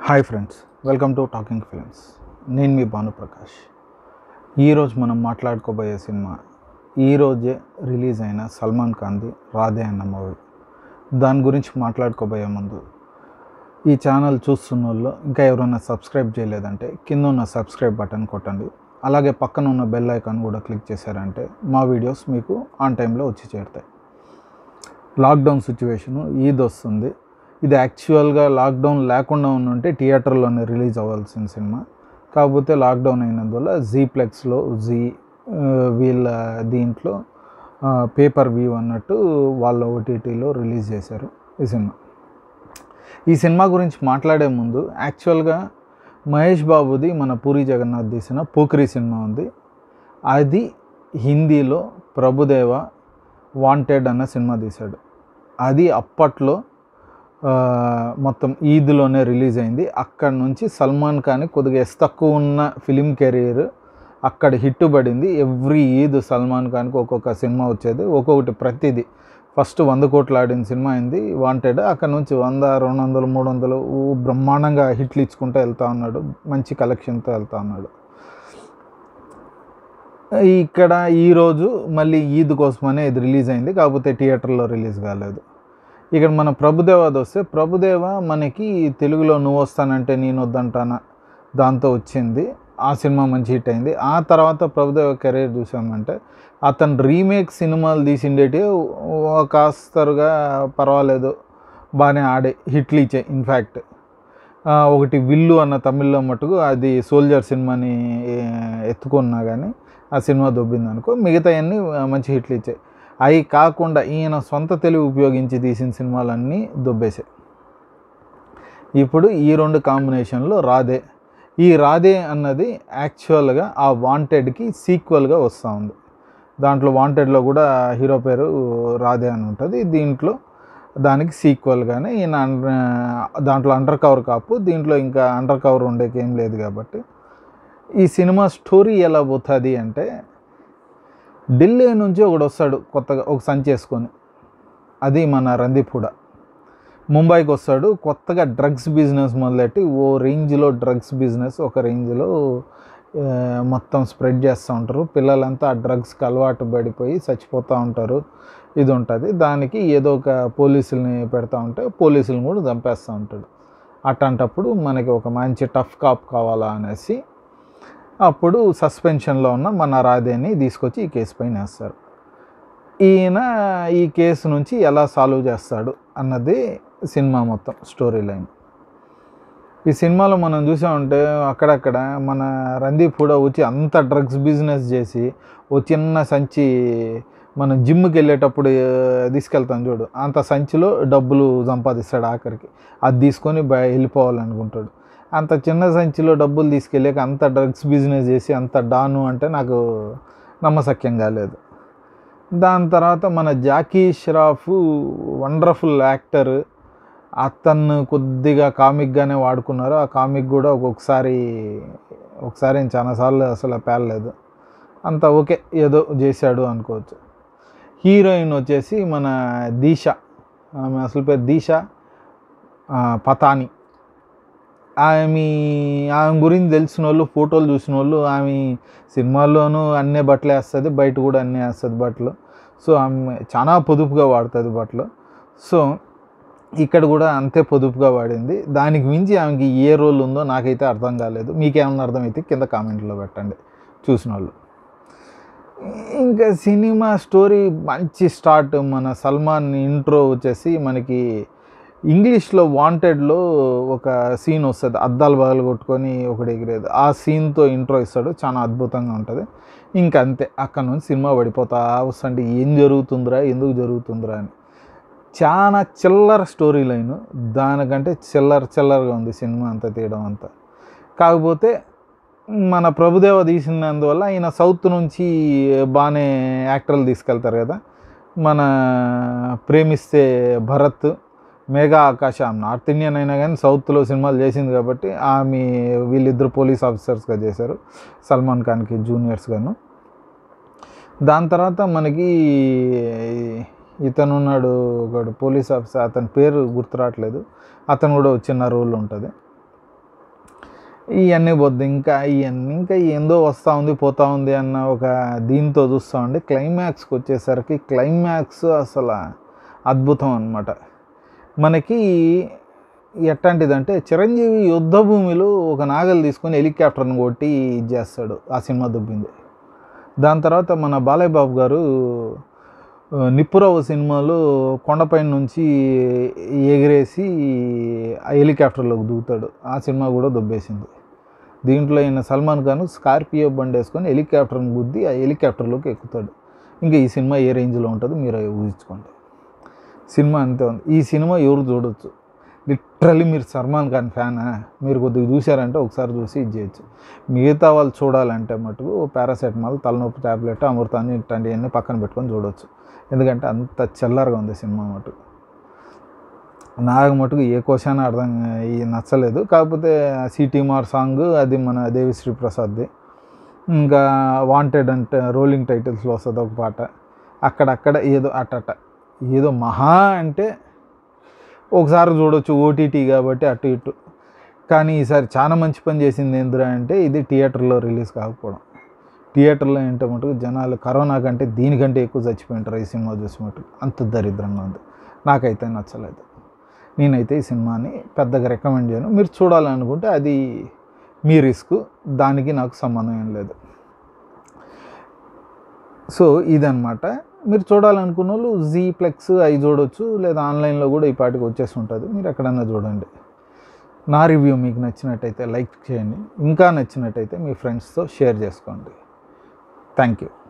Hi friends, welcome to Talking Films. నేను మీ భానుప్రకాష్. ఈరోజు మనం మాట్లాడుకోబోయే సినిమా ఈరోజే రిలీజ్ అయిన సల్మాన్ ఖాన్ది రాధే అన్న మూవీ. దాని గురించి మాట్లాడుకోబోయే ముందు ఈ ఛానల్ చూస్తున్న వాళ్ళు ఇంకా ఎవరైనా సబ్స్క్రైబ్ చేయలేదంటే కింద ఉన్న సబ్స్క్రైబ్ బటన్ కొట్టండి. అలాగే పక్కన ఉన్న బెల్ ఐకాన్ కూడా క్లిక్ చేశారంటే మా వీడియోస్ మీకు ఆన్ టైంలో వచ్చి చేరుతాయి. లాక్డౌన్ సిచ్యువేషను ఈద్ వస్తుంది. ఇది యాక్చువల్గా లాక్డౌన్ లేకుండా ఉంటే థియేటర్లోనే రిలీజ్ అవ్వాల్సిన సినిమా. కాకపోతే లాక్డౌన్ అయినందువల్ల జీప్లెక్స్లో వీళ్ళ దీంట్లో పేపర్ వ్యూ అన్నట్టు వాళ్ళ ఓటీటీలో రిలీజ్ చేశారు ఈ సినిమా గురించి మాట్లాడే ముందు యాక్చువల్గా మహేష్ బాబుది మన పూరి జగన్నాథ్ తీసిన పోకిరి సినిమా ఉంది. అది హిందీలో ప్రభుదేవ వాంటెడ్ అన్న సినిమా తీశాడు. అది అప్పట్లో మొత్తం ఈద్లోనే రిలీజ్ అయింది. అక్కడ నుంచి సల్మాన్ ఖాన్ కొద్దిగా తక్కువ ఉన్న ఫిలిం కెరీర్ అక్కడ హిట్ పడింది. ఎవ్రీ ఈద్ సల్మాన్ ఖాన్కి ఒక్కొక్క సినిమా వచ్చేది, ఒక్కొక్కటి ప్రతిదీ. ఫస్ట్ 100 కోట్లు ఆడిన సినిమా అయింది వాంటెడ్. అక్కడ నుంచి 100, 200, 300 బ్రహ్మాండంగా హిట్లు ఇచ్చుకుంటూ వెళ్తూ ఉన్నాడు. మంచి కలెక్షన్తో వెళ్తూ ఉన్నాడు. ఇక్కడ ఈరోజు మళ్ళీ ఈద్ కోసమనే ఇది రిలీజ్ అయింది, కాకపోతే థియేటర్లో రిలీజ్ కాలేదు. ఇక్కడ మన ప్రభుదేవాది వస్తే, ప్రభుదేవ మనకి తెలుగులో నువ్వు వస్తానంటే నేను వద్దంటానా దాంతో వచ్చింది. ఆ సినిమా మంచి హిట్ అయింది. ఆ తర్వాత ప్రభుదేవ కెరీర్ చూసామంటే అతను రీమేక్ సినిమాలు తీసిండేటి కాస్తరుగా పర్వాలేదు, బాగానే ఆడే హిట్లు ఇచ్చాయి. ఇన్ఫ్యాక్ట్ ఒకటి విల్లు అన్న తమిళ్లో మటుకు అది సోల్జర్ సినిమాని ఎత్తుకున్నా కానీ ఆ సినిమా దొబ్బింది అనుకో. మిగతా అన్నీ మంచి హిట్లు ఇచ్చాయి. అవి కాకుండా ఈయన సొంత తెలివి ఉపయోగించి తీసిన సినిమాలన్నీ దొబ్బేశాయి. ఇప్పుడు ఈ 2 కాంబినేషన్లో రాధే. ఈ రాధే అన్నది యాక్చువల్గా ఆ వాంటెడ్కి సీక్వెల్గా వస్తూ ఉంది. దాంట్లో వాంటెడ్లో కూడా హీరో పేరు రాధే అని ఉంటుంది. దీంట్లో దానికి సీక్వెల్గానే ఈయన దాంట్లో అండర్ కవర్ కాపు, దీంట్లో ఇంకా అండర్ కవర్ ఉండేకేం లేదు. కాబట్టి ఈ సినిమా స్టోరీ ఎలా పోతుంది అంటే, ఢిల్లీ నుంచి ఒకడు వస్తాడు కొత్తగా ఒక సంచి వేసుకొని, అది మన రందీప్ హుడా. ముంబైకి వస్తాడు కొత్తగా డ్రగ్స్ బిజినెస్ మొదలెట్టి ఓ రేంజ్లో డ్రగ్స్ బిజినెస్ ఒక రేంజ్లో మొత్తం స్ప్రెడ్ చేస్తూ ఉంటారు. పిల్లలంతా ఆ డ్రగ్స్కి అలవాటు పడిపోయి చచ్చిపోతూ ఉంటారు. ఇది ఉంటుంది. దానికి ఏదో ఒక పోలీసుల్ని పెడతా ఉంటే పోలీసులను కూడా చంపేస్తూ ఉంటాడు. అట్లాంటప్పుడు మనకి ఒక మంచి టఫ్ కాప్ కావాలా అనేసి అప్పుడు సస్పెన్షన్లో ఉన్న మన రాధేని తీసుకొచ్చి ఈ కేసు పైన వేస్తారు. ఈయన ఈ కేసు నుంచి ఎలా సాల్వ్ చేస్తాడు అన్నది సినిమా మొత్తం స్టోరీ లైన్. ఈ సినిమాలో మనం చూసామంటే అక్కడక్కడ మన రందీప్ హుడా వచ్చి అంత డ్రగ్స్ బిజినెస్ చేసి ఓ చిన్న సంచి మనం జిమ్కి వెళ్ళేటప్పుడు తీసుకెళ్తాం చూడు, అంత సంచిలో డబ్బులు సంపాదిస్తాడు. ఆఖరికి అది తీసుకొని వెళ్ళిపోవాలనుకుంటాడు. అంత చిన్న సంచిలో డబ్బులు తీసుకెళ్ళాక అంత డ్రగ్స్ బిజినెస్ చేసి అంత డాను అంటే నాకు నమ్మశక్యం కాలేదు. దాని తర్వాత మన జాకీ ష్రాఫ్ వండర్ఫుల్ యాక్టర్. అతను కొద్దిగా కామిక్గానే వాడుకున్నారు. ఆ కామిక్ కూడా ఒకసారి చాలాసార్లు అసలు పేలలేదు. అంత ఓకే, ఏదో చేశాడు అనుకోవచ్చు. హీరోయిన్ వచ్చేసి మన దీషా, ఆమె అసలు పేరు దీషా పతాని. ఆమె గురించి తెలిసిన వాళ్ళు, ఫోటోలు చూసిన వాళ్ళు, ఆమె సినిమాల్లోనూ అన్నీ బట్టలు వేస్తుంది, బయట కూడా అన్నీ వేస్తుంది బట్టలు. సో ఆమె చాలా పొదుపుగా వాడుతుంది బట్టలు. సో ఇక్కడ కూడా అంతే పొదుపుగా వాడింది. దానికి మించి ఆమెకి ఏ రోల్ ఉందో నాకైతే అర్థం కాలేదు. మీకేమన్నా అర్థమైతే కింద కామెంట్లో పెట్టండి చూసిన వాళ్ళు. ఇంకా సినిమా స్టోరీ మంచి స్టార్ట్. మన సల్మాన్ ఇంట్రో వచ్చేసి మనకి ఇంగ్లీష్లో వాంటెడ్లో ఒక సీన్ వస్తుంది, అద్దాలు బగలు కొట్టుకొని ఒకటి ఎగిరేది. ఆ సీన్తో ఇంట్రో ఇస్తాడు, చాలా అద్భుతంగా ఉంటుంది. ఇంకంతే, అక్కడ నుంచి సినిమా పడిపోతా వస్తుంటే ఏం జరుగుతుందిరా, ఎందుకు జరుగుతుందిరా అని. చాలా చిల్లర స్టోరీ లైన్, దానికంటే చిల్లరగా ఉంది సినిమా అంతా తీయడం అంతా. కాకపోతే మన ప్రభుదేవ తీసినందువల్ల ఆయన సౌత్ నుంచి బాగానే యాక్టర్లు తీసుకెళ్తారు కదా. మన ప్రేమిస్తే భరత్, మేఘా ఆకాశ నార్త్ ఇండియన్ అయినా కానీ సౌత్లో సినిమాలు చేసింది కాబట్టి ఆమె వీళ్ళిద్దరు పోలీస్ ఆఫీసర్స్గా చేశారు, సల్మాన్ ఖాన్కి జూనియర్స్గాను. దాని తర్వాత మనకి ఇతను ఉన్నాడు ఒకడు పోలీస్ ఆఫీసర్, అతని పేరు గుర్తురావట్లేదు, అతను కూడా చిన్న రోల్ ఉంటుంది. ఇవన్నీ పోద్ది ఇంకా ఏందో వస్తూ ఉంది పోతూ ఉంది అన్న ఒక దీంతో చూస్తూ ఉండి క్లైమాక్స్కి వచ్చేసరికి క్లైమాక్స్ అసలు అద్భుతం అనమాట. మనకి ఎట్లాంటిదంటే చిరంజీవి యుద్ధ భూమిలో ఒక నాగలు తీసుకొని హెలికాప్టర్ని కొట్టి ఇది చేస్తాడు, ఆ సినిమా దుబ్బింది. దాని తర్వాత మన బాలయ్య బాబు గారు నిప్పురవ్వ సినిమాలో కొండపైన నుంచి ఎగిరేసి ఆ హెలికాప్టర్లోకి దూకుతాడు, ఆ సినిమా కూడా దొబ్బేసింది. దీంట్లో ఈయన సల్మాన్ ఖాన్ స్కార్పియో బండి వేసుకొని హెలికాప్టర్ని గుద్ది ఆ హెలికాప్టర్లోకి ఎక్కుతాడు. ఇంకా ఈ సినిమా ఏ రేంజ్లో ఉంటుందో మీరు ఊహించుకోండి. సినిమా అంతే ఉంది. ఈ సినిమా ఎవరు చూడొచ్చు, లిటరల్లీ మీరు సల్మాన్ ఖాన్ ఫ్యానా, మీరు కొద్దిగా చూశారంటే ఒకసారి చూసి ఇది చేయొచ్చు. మిగతా వాళ్ళు చూడాలంటే మటుకు పారాసెటమాల్, తలనొప్పి ట్యాబ్లెట్, అమృతాన్ని ఇట్లాంటివన్నీ పక్కన పెట్టుకొని చూడవచ్చు. ఎందుకంటే అంత చిల్లరగా ఉంది సినిమా మటుకు. నాకు మటుకు ఏ క్వశ్చన్ అర్థం నచ్చలేదు. కాకపోతే సిటీ మార్ సాంగ్ అది మన దేవిశ్రీ ప్రసాద్ది. ఇంకా వాంటెడ్ అంటే రోలింగ్ టైటిల్స్లో వస్తుంది ఒక పాట. అక్కడక్కడ ఏదో అట్టట ఏదో మహా అంటే ఒకసారి చూడవచ్చు, ఓటీటీ కాబట్టి అటు ఇటు. కానీ ఈసారి చాలా మంచి పని చేసింది ఏంద్రా అంటే ఇది థియేటర్లో రిలీజ్ కాకపోవడం. థియేటర్లో ఏంటో మటుకు జనాలు కరోనా కంటే దీనికంటే ఎక్కువ చచ్చిపోయింటారు ఈ సినిమా చూసి మటుకు. అంత దరిద్రంగా ఉంది, నాకైతే నచ్చలేదు. నేనైతే ఈ సినిమాని పెద్దగా రికమెండ్ చేయను. మీరు చూడాలనుకుంటే అది మీ రిస్క్, దానికి నాకు సంబంధం ఏం లేదు. సో ఇదన్నమాట. మీరు చూడాలనుకున్న వాళ్ళు జీ ప్లెక్స్ అవి చూడవచ్చు, లేదా ఆన్లైన్లో కూడా ఈ పాటికి వచ్చేసి ఉంటుంది, మీరు ఎక్కడన్నా చూడండి. నా రివ్యూ మీకు నచ్చినట్టయితే లైక్ చేయండి, ఇంకా నచ్చినట్టయితే మీ ఫ్రెండ్స్తో షేర్ చేసుకోండి. Thank you.